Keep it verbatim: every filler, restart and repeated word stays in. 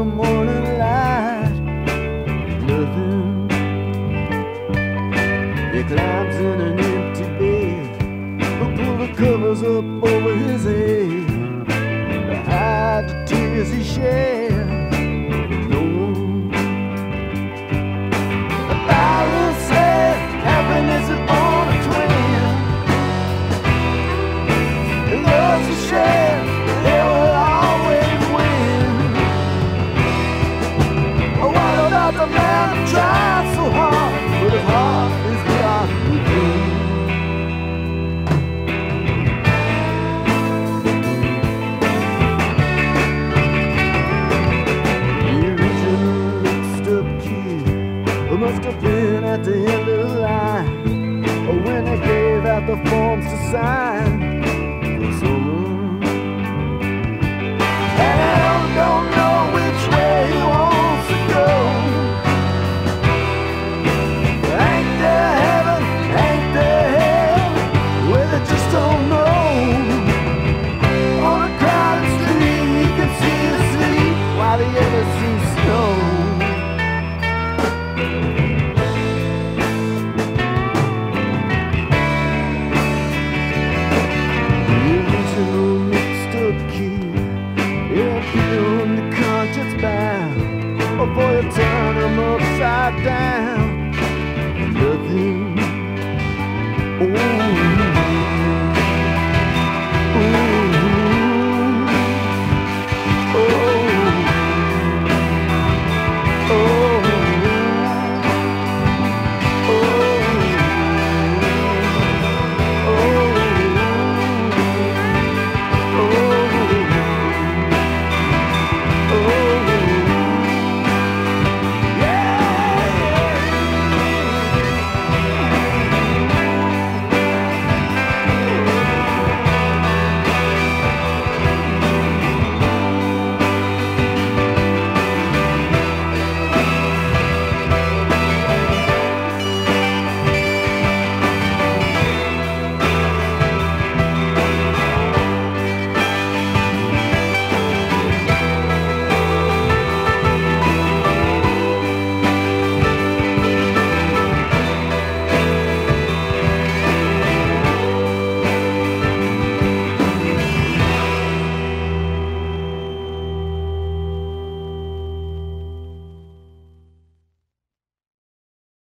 morning light. Nothing. He climbs in an empty bed, but pull the covers up over his head to hide the tears he shed. No one. The Bible said happiness is born of twins. The loves you share, they will always win. Oh, why not the man who tried so hard, but his heart is lost within. Must have been at the end of the line, or when they gave out the forms to sign for someone. And Al don't know which way he wants to go. Ain't there heaven, ain't there hell, where they just don't know. On a crowded street he can see the city while the others see snow. Before you turn them upside down, nothing. Oh.